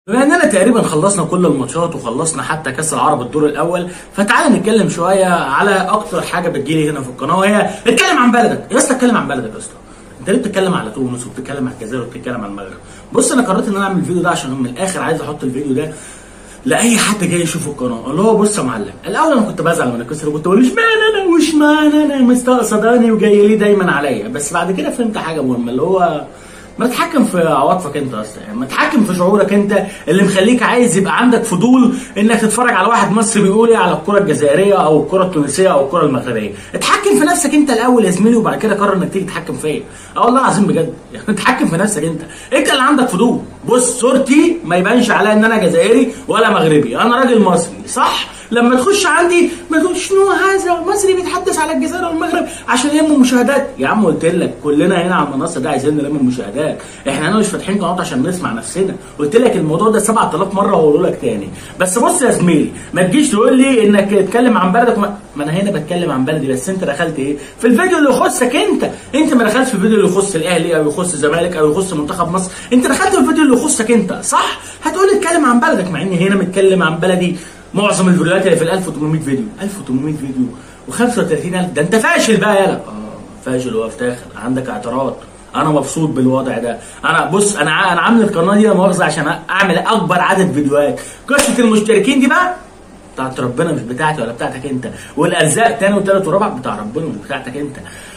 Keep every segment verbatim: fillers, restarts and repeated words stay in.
بما اننا تقريبا خلصنا كل الماتشات وخلصنا حتى كاس العرب الدور الاول، فتعالى نتكلم شويه على اكتر حاجه بتجيلي هنا في القناه، وهي اتكلم عن بلدك. يا اسطى اتكلم عن بلدك يا اسطى. انت ليه بتتكلم على تونس وبتتكلم على الجزائر وبتتكلم على المغرب؟ بص، انا قررت ان انا اعمل الفيديو ده عشان من الاخر عايز احط الفيديو ده لاي حد جاي يشوف القناه، اللي هو بص يا معلم، الاول انا كنت بزعل من الكسر وكنت بقول اشمعنى انا واشمعنى انا مستقصداني وجاي لي دايما عليا، بس بعد كده فهمت حاجه مهمه، اللي هو ما تتحكم في عواطفك انت اصلا، يعني ما تتحكم في شعورك انت اللي مخليك عايز يبقى عندك فضول انك تتفرج على واحد مصري بيقول ايه على الكره الجزائريه او الكره التونسيه او الكره المغربيه. اتحكم في نفسك انت الاول يا زميلي، وبعد كده قرر انك تيجي تتحكم فيا. اه والله العظيم بجد، يعني اتحكم في نفسك انت، انت اللي عندك فضول. بص، صورتي ما يبانش عليا ان انا جزائري ولا مغربي، انا راجل مصري صح؟ لما تخش عندي ما تقولش شنو هذا مصري بيتحدث على الجزائر والمغرب عشان يلموا مشاهدات. يا عم قلت لك كلنا هنا على المنصه دي عايزين نلم المشاهدات، احنا هنا مش فاتحين قناه عشان نسمع نفسنا. قلت لك الموضوع ده سبعة آلاف مره واقول لك تاني. بس بص يا زميلي، ما تجيش تقول لي انك تتكلم عن بلدك، ما, ما انا هنا بتكلم عن بلدي، بس انت دخلت ايه في الفيديو اللي يخصك انت. انت ما دخلتش في الفيديو اللي يخص الاهلي او يخص الزمالك او يخص منتخب مصر، انت دخلت في الفيديو اللي يخصك انت صح؟ هتقول لي اتكلم عن بلدك، مع اني هنا متكلم عن بلدي. معظم الفيديوهات اللي في ال ألف وثمانمائة فيديو ألف وثمانمائة فيديو وخمسة وثلاثين ألف، ده انت فاشل بقى يالا. اه فاشل وافتخر، عندك اعتراض. انا مبسوط بالوضع ده. انا بص، انا انا عامل القناه دي مؤاخذه عشان اعمل اكبر عدد فيديوهات. قصه المشتركين دي بقى بتاعت ربنا مش بتاعتي ولا بتاعتك انت، والارزاق تاني وتالت ورابع بتاع ربنا مش بتاعتك انت.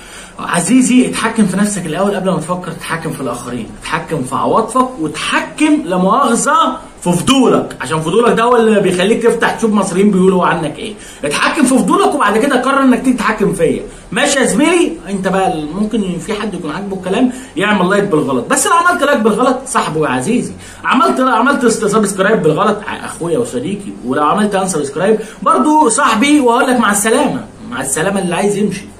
عزيزي اتحكم في نفسك الاول قبل ما تفكر تتحكم في الاخرين، اتحكم في عواطفك وتحكم لا مؤاخذه في فضولك، عشان فضولك ده هو اللي بيخليك تفتح تشوف مصريين بيقولوا عنك ايه. اتحكم في فضولك وبعد كده قرر انك تيجي تتحكم فيا. ماشي يا زميلي؟ انت بقى ممكن في حد يكون عاجبه الكلام يعمل لايك بالغلط، بس لو عملت لايك بالغلط صاحبه يا عزيزي، عملت عملت سبسكرايب بالغلط اخويا وصديقي، ولو عملت ان سبسكرايب برضه صاحبي، واقول لك مع السلامه. مع السلامه اللي عايز يمشي.